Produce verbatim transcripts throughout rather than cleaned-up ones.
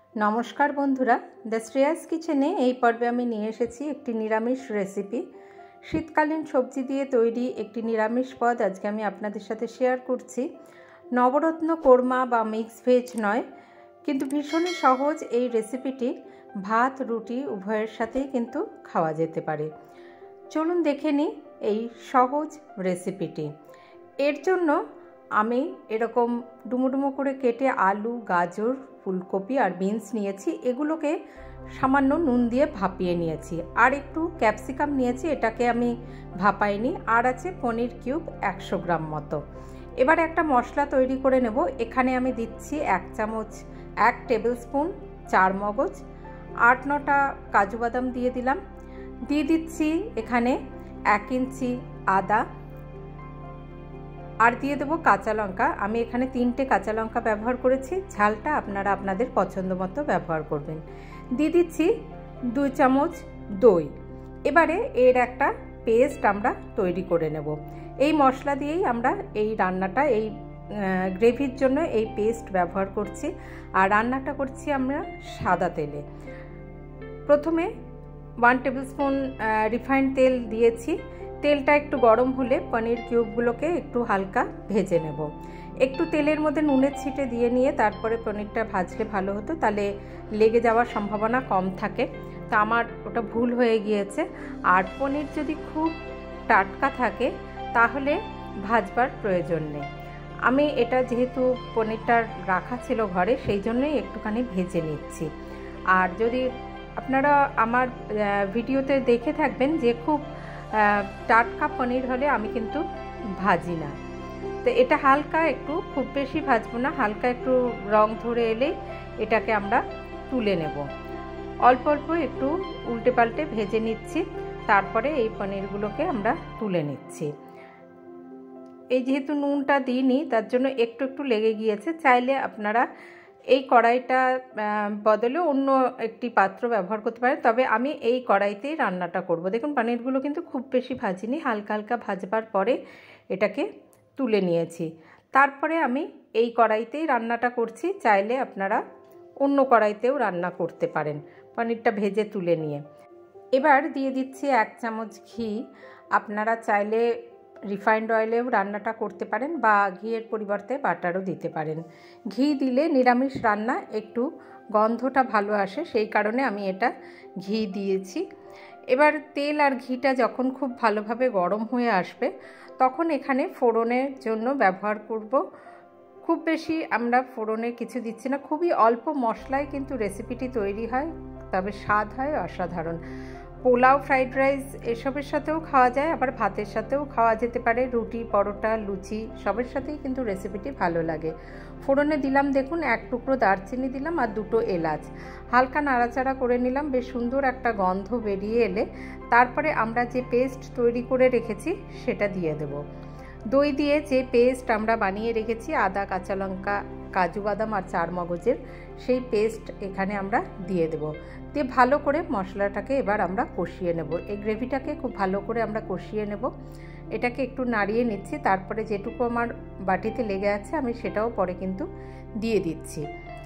नमस्कार बंधुरा द श्रेयास किचेने এই পর্বে আমি নিয়ে এসেছি একটি নিরামিষ রেসিপি। শীতকালীন সবজি দিয়ে তৈরি একটি নিরামিষ পদ আজকে আমি আপনাদের সাথে শেয়ার করছি। নবরত্ন কোরমা বা মিক্স ভেজ নয়, কিন্তু ভীষণই সহজ এই রেসিপিটি ভাত রুটি উভয়ের সাথেই কিন্তু খাওয়া যেতে পারে। চলুন দেখে নিই এই সহজ রেসিপিটি। এর জন্য আমি এরকম ডুমো ডুমো করে কেটে আলু, গাজর, ফুলকপি আর বিনস নিয়েছি। এগুলোকে সামান্য নুন দিয়ে ভাপিয়ে নিয়েছি। আর একটু ক্যাপসিকাম নিয়েছি, এটাকে আমি ভাপাইনি। আর আছে পনির কিউব একশো গ্রাম মতো। এবার একটা মশলা তৈরি করে নেব। এখানে আমি দিচ্ছি এক চামচ এক টেবিল স্পুন চার মগজ, আট নটা কাজু বাদাম দিয়ে দিলাম। দিয়ে দিচ্ছি এখানে এক ইঞ্চি আদা, আর দিয়ে দেবো কাঁচা লঙ্কা। আমি এখানে তিনটে কাঁচা লঙ্কা ব্যবহার করেছি, ঝালটা আপনারা আপনাদের পছন্দ মতো ব্যবহার করবেন। দিয়ে দিচ্ছি দুই চামচ দই। এবারে এর একটা পেস্ট আমরা তৈরি করে নেব। এই মশলা দিয়েই আমরা এই রান্নাটা, এই গ্রেভির জন্য এই পেস্ট ব্যবহার করছি। আর রান্নাটা করছি আমরা সাদা তেলে। প্রথমে ওয়ান টেবিল স্পুন রিফাইন্ড তেল দিয়েছি। তেলটা একটু গরম হলে পনির কিউবগুলোকে একটু হালকা ভেজে নেব। একটু তেলের মধ্যে নুনের ছিটে দিয়ে নিয়ে তারপরে পনিরটা ভাজলে ভালো হতো, তাহলে লেগে যাওয়ার সম্ভাবনা কম থাকে। তা আমার ওটা ভুল হয়ে গিয়েছে। আর পনির যদি খুব টাটকা থাকে তাহলে ভাজবার প্রয়োজন নেই। আমি এটা যেহেতু পনিরটা রাখা ছিল ঘরে, সেই জন্যই একটুখানি ভেজে নিচ্ছি। আর যদি আপনারা আমার ভিডিওতে দেখে থাকবেন যে খুব টাটকা পনির হলে আমি কিন্তু ভাজি না। তো এটা হালকা একটু, খুব বেশি ভাজবো না, হালকা একটু রং ধরে এলেই এটাকে আমরা তুলে নেব। অল্প অল্প একটু উল্টে পাল্টে ভেজে নিচ্ছি, তারপরে এই পনিরগুলোকে আমরা তুলে নিচ্ছি। এই যেহেতু নুনটা দিইনি তার জন্য একটু একটু লেগে গিয়েছে। চাইলে আপনারা এই কড়াইটা বদলে অন্য একটি পাত্র ব্যবহার করতে পারেন, তবে আমি এই কড়াইতেই রান্নাটা করব। দেখুন পনিরগুলো কিন্তু খুব বেশি ভাজিনি, হালকা হালকা ভাজবার পরে এটাকে তুলে নিয়েছি। তারপরে আমি এই কড়াইতেই রান্নাটা করছি। চাইলে আপনারা অন্য কড়াইতেও রান্না করতে পারেন পনিরটা ভেজে তুলে নিয়ে। এবার দিয়ে দিচ্ছি এক চামচ ঘি। আপনারা চাইলে রিফাইন্ড অয়েলেও রান্নাটা করতে পারেন বা ঘিয়ের পরিবর্তে বাটারও দিতে পারেন। ঘি দিলে নিরামিষ রান্না একটু গন্ধটা ভালো আসে, সেই কারণে আমি এটা ঘি দিয়েছি। এবার তেল আর ঘিটা যখন খুব ভালোভাবে গরম হয়ে আসবে তখন এখানে ফোড়নের জন্য ব্যবহার করব। খুব বেশি আমরা ফোড়নে কিছু দিচ্ছি না, খুবই অল্প মশলায় কিন্তু রেসিপিটি তৈরি হয়, তবে স্বাদ হয় অসাধারণ। পোলাও, ফ্রাইড রাইস এসবের সাথেও খাওয়া যায়, আবার ভাতের সাথেও খাওয়া যেতে পারে, রুটি, পরোটা, লুচি সবের সাথেই কিন্তু রেসিপিটি ভালো লাগে। ফোড়নে দিলাম দেখুন এক টুকরো দারচিনি দিলাম আর দুটো এলাচ। হালকা নাড়াচাড়া করে নিলাম। বেশ সুন্দর একটা গন্ধ বেরিয়ে এলে তারপরে আমরা যে পেস্ট তৈরি করে রেখেছি সেটা দিয়ে দেব। দই দিয়ে যে পেস্ট আমরা বানিয়ে রেখেছি আদা, কাঁচা লঙ্কা, কাজু বাদাম আর চার মগজের, সেই পেস্ট এখানে আমরা দিয়ে দেব। দিয়ে ভালো করে মশলাটাকে এবার আমরা কষিয়ে নেব। এই গ্রেভিটাকে খুব ভালো করে আমরা কষিয়ে নেব। এটাকে একটু নাড়িয়ে নিচ্ছি। তারপরে যেটুকু আমার বাটিতে লেগে আছে আমি সেটাও পরে কিন্তু দিয়ে দিচ্ছি।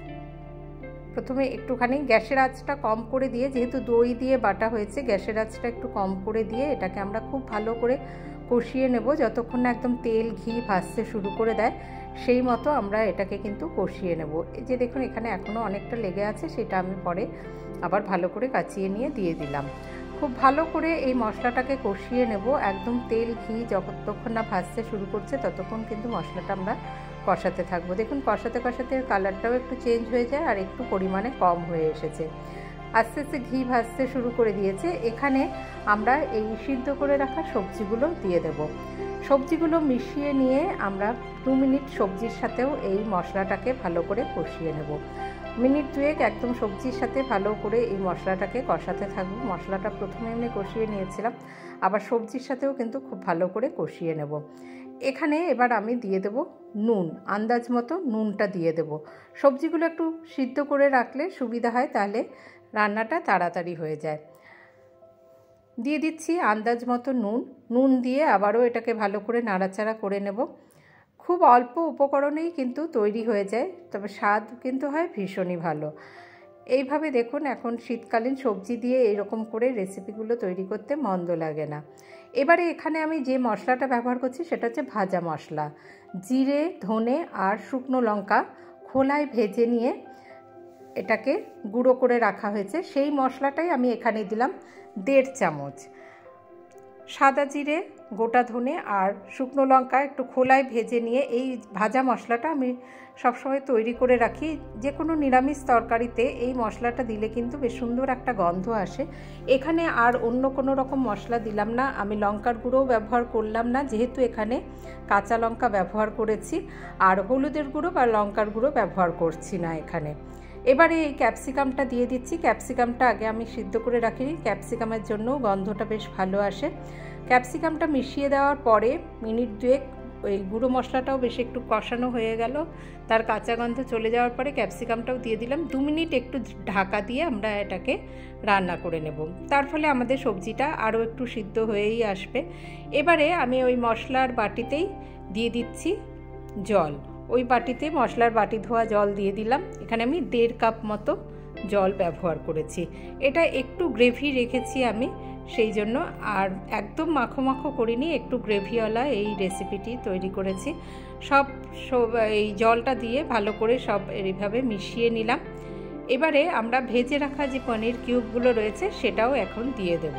প্রথমে একটুখানি গ্যাসের আঁচটা কম করে দিয়ে, যেহেতু দই দিয়ে বাটা হয়েছে, গ্যাসের আঁচটা একটু কম করে দিয়ে এটাকে আমরা খুব ভালো করে কষিয়ে নেব যতক্ষণ না একদম তেল ঘি ভাসতে শুরু করে দেয়, সেই মতো আমরা এটাকে কিন্তু কষিয়ে নেব। এই যে দেখুন এখানে এখনও অনেকটা লেগে আছে, সেটা আমি পরে আবার ভালো করে কাচিয়ে নিয়ে দিয়ে দিলাম। খুব ভালো করে এই মশলাটাকে কষিয়ে নেব। একদম তেল ঘি যতক্ষণ না ভাসতে শুরু করছে ততক্ষণ কিন্তু মশলাটা আমরা কষাতে থাকবো। দেখুন কষাতে কষাতে কালারটাও একটু চেঞ্জ হয়ে যায় আর একটু পরিমাণে কম হয়ে এসেছে। আস্তে আস্তে ঘি ভাসতে শুরু করে দিয়েছে। এখানে আমরা এই সিদ্ধ করে রাখা সবজিগুলো দিয়ে দেব। সবজিগুলো মিশিয়ে নিয়ে আমরা দু মিনিট সবজির সাথেও এই মশলাটাকে ভালো করে কষিয়ে নেব। মিনিট দুয়েক একদম সবজির সাথে ভালো করে এই মশলাটাকে কষাতে থাকবো। মশলাটা প্রথমে এমনি কষিয়ে নিয়েছিলাম, আবার সবজির সাথেও কিন্তু খুব ভালো করে কষিয়ে নেব। এখানে এবার আমি দিয়ে দেব নুন, আন্দাজ মতো নুনটা দিয়ে দেব। সবজিগুলো একটু সিদ্ধ করে রাখলে সুবিধা হয়, তাহলে রান্নাটা তাড়াতাড়ি হয়ে যায়। দিয়ে দিচ্ছি আন্দাজ মতো নুন। নুন দিয়ে আবারও এটাকে ভালো করে নাড়াচাড়া করে নেব। খুব অল্প উপকরণেই কিন্তু তৈরি হয়ে যায়, তবে স্বাদ কিন্তু হয় ভীষণই ভালো। এইভাবে দেখুন, এখন শীতকালীন সবজি দিয়ে এইরকম করে রেসিপিগুলো তৈরি করতে মন্দ লাগে না। এবারে এখানে আমি যে মশলাটা ব্যবহার করছি সেটা হচ্ছে ভাজা মশলা। জিরে, ধনে আর শুকনো লঙ্কা খোলায় ভেজে নিয়ে এটাকে গুঁড়ো করে রাখা হয়েছে, সেই মশলাটাই আমি এখানে দিলাম দেড় চামচ। সাদা জিরে, গোটা ধনে আর শুকনো লঙ্কা একটু খোলায় ভেজে নিয়ে এই ভাজা মশলাটা আমি সবসময় তৈরি করে রাখি। যে কোনো নিরামিষ তরকারিতে এই মশলাটা দিলে কিন্তু বেশ সুন্দর একটা গন্ধ আসে। এখানে আর অন্য কোনো রকম মশলা দিলাম না, আমি লঙ্কার গুঁড়োও ব্যবহার করলাম না, যেহেতু এখানে কাঁচা লঙ্কা ব্যবহার করেছি, আর হলুদের গুঁড়ো বা লঙ্কার গুঁড়ো ব্যবহার করছি না এখানে। এবারে এই ক্যাপসিকামটা দিয়ে দিচ্ছি। ক্যাপসিকামটা আগে আমি সিদ্ধ করে রাখিনি, ক্যাপসিকামের জন্য গন্ধটা বেশ ভালো আসে। ক্যাপসিকামটা মিশিয়ে দেওয়ার পরে মিনিট দুয়েক ওই গুঁড়ো মশলাটাও বেশ একটু কষানো হয়ে গেল, তার কাঁচা গন্ধ চলে যাওয়ার পরে ক্যাপসিকামটাও দিয়ে দিলাম। দু মিনিট একটু ঢাকা দিয়ে আমরা এটাকে রান্না করে নেব, তার ফলে আমাদের সবজিটা আরও একটু সিদ্ধ হয়েই আসবে। এবারে আমি ওই মশলার বাটিতেই দিয়ে দিচ্ছি জল। ওই বাটিতে মশলার বাটি ধোয়া জল দিয়ে দিলাম। এখানে আমি দেড় কাপ মতো জল ব্যবহার করেছি। এটা একটু গ্রেভি রেখেছি আমি, সেই জন্য, আর একদম মাখো মাখো করিনি, একটু গ্রেভিওয়ালা এই রেসিপিটি তৈরি করেছি। সব সব এই জলটা দিয়ে ভালো করে সব এইভাবে মিশিয়ে নিলাম। এবারে আমরা ভেজে রাখা যে পনির কিউবগুলো রয়েছে সেটাও এখন দিয়ে দেব।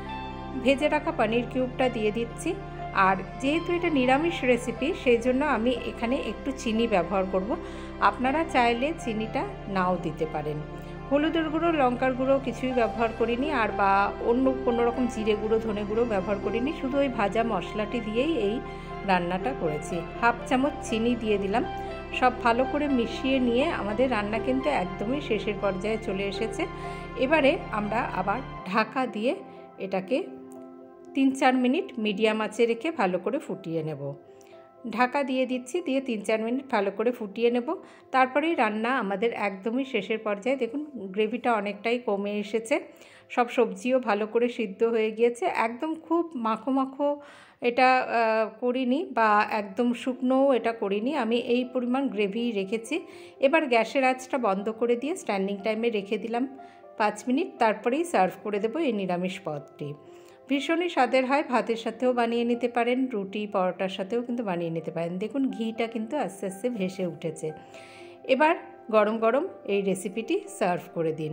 ভেজে রাখা পনির কিউবটা দিয়ে দিচ্ছি। আর যেহেতু এটা নিরামিষ রেসিপি, সেই জন্য আমি এখানে একটু চিনি ব্যবহার করব। আপনারা চাইলে চিনিটা নাও দিতে পারেন। হলুদের গুঁড়ো, লঙ্কার গুঁড়ো কিছুই ব্যবহার করিনি, আর বা অন্য কোনো রকম জিরে গুঁড়ো, ধনে গুঁড়ো ব্যবহার করিনি, শুধু ওই ভাজা মশলাটি দিয়েই এই রান্নাটা করেছি। হাফ চামচ চিনি দিয়ে দিলাম। সব ভালো করে মিশিয়ে নিয়ে আমাদের রান্না কিন্তু একদমই শেষের পর্যায়ে চলে এসেছে। এবারে আমরা আবার ঢাকা দিয়ে এটাকে তিন চার মিনিট মিডিয়াম আঁচে রেখে ভালো করে ফুটিয়ে নেব। ঢাকা দিয়ে দিচ্ছি, দিয়ে তিন চার মিনিট ভালো করে ফুটিয়ে নেব। তারপরেই রান্না আমাদের একদমই শেষের পর্যায়ে। দেখুন গ্রেভিটা অনেকটাই কমে এসেছে, সব সবজিও ভালো করে সিদ্ধ হয়ে গিয়েছে। একদম খুব মাখো মাখো এটা করিনি, বা একদম শুকনোও এটা করিনি, আমি এই পরিমাণ গ্রেভি রেখেছি। এবার গ্যাসের আঁচটা বন্ধ করে দিয়ে স্ট্যান্ডিং টাইমে রেখে দিলাম পাঁচ মিনিট। তারপরেই সার্ভ করে দেবো এই নিরামিষ পদটি। ভীষণই স্বাদের হয়, ভাতের সাথেও বানিয়ে নিতে পারেন, রুটি পরোটার সাথেও কিন্তু বানিয়ে নিতে পারেন। দেখুন ঘিটা কিন্তু আস্তে আস্তে ভেসে উঠেছে। এবার গরম গরম এই রেসিপিটি সার্ভ করে দিন।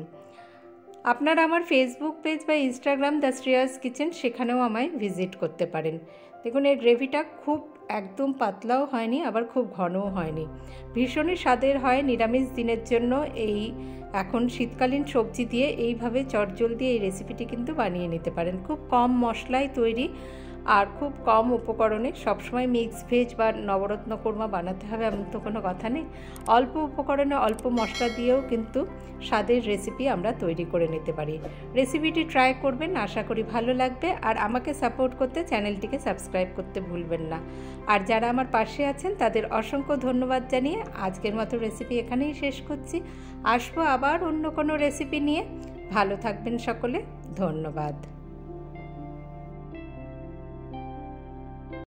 আপনারা আমার ফেসবুক পেজ বা ইনস্টাগ্রাম দ্য শ্রেয়াস কিচেন, সেখানেও আমায় ভিজিট করতে পারেন। দেখুন এই গ্রেভিটা খুব একদম পাতলাও হয়নি, আবার খুব ঘনও হয়নি, ভীষণই স্বাদের হয়। নিরামিষ দিনের জন্য এই এখন শীতকালীন সবজি দিয়ে এইভাবে চটজলদি এই রেসিপিটি কিন্তু বানিয়ে নিতে পারেন। খুব কম মশলায় তৈরি আর খুব কম উপকরণে। সবসময় মিক্স ভেজ বা নবরত্ন কোরমা বানাতে হবে এমন তো কোনো কথা নেই। অল্প উপকরণে অল্প মশলা দিয়েও কিন্তু স্বাদের রেসিপি আমরা তৈরি করে নিতে পারি। রেসিপিটি ট্রাই করবেন, আশা করি ভালো লাগবে। আর আমাকে সাপোর্ট করতে চ্যানেলটিকে সাবস্ক্রাইব করতে ভুলবেন না। আর যারা আমার পাশে আছেন তাদের অসংখ্য ধন্যবাদ জানিয়ে আজকের মতো রেসিপি এখানেই শেষ করছি। আসবো আবার অন্য কোনো রেসিপি নিয়ে। ভালো থাকবেন সকলে, ধন্যবাদ।